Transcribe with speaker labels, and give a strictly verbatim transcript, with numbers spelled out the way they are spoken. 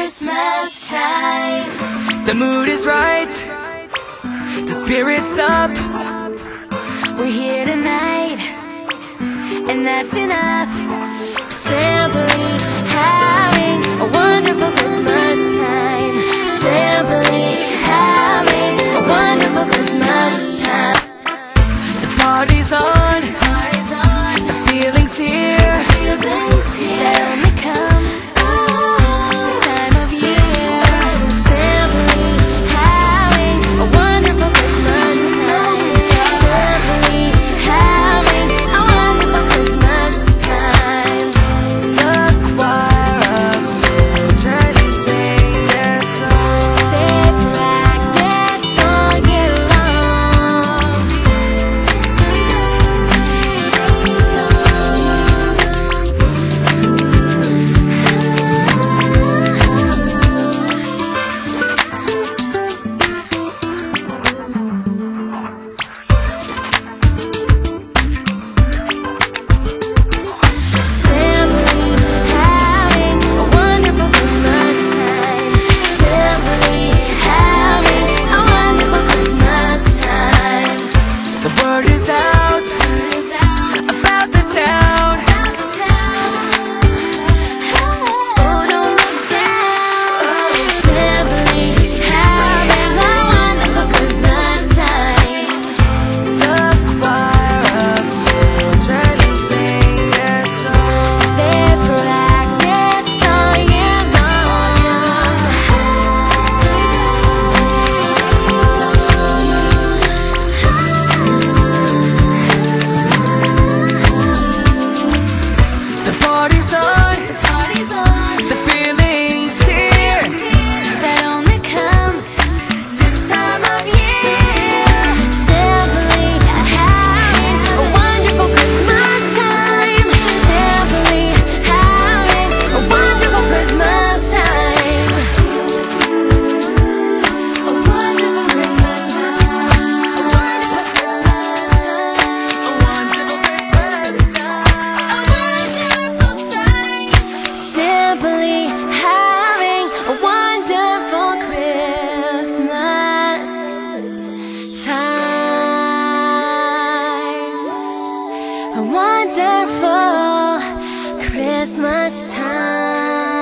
Speaker 1: Christmas time.
Speaker 2: The mood is right, the spirit's up.
Speaker 1: We're here tonight, and that's enough. Simply having a wonderful Christmas time. Simply having a wonderful Christmas time.
Speaker 2: The party's on, the feeling's here.
Speaker 1: That only comes this time of year. Simply having a wonderful Christmas time. Simply having a wonderful Christmas time.
Speaker 2: The choir of children sing their song.
Speaker 1: They practiced all year long. A wonderful Christmas time.